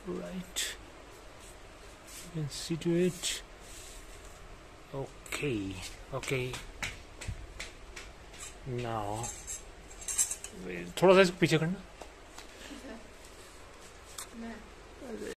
right, you can see to it. Okay, now थोड़ा सा इसको पीछे करना।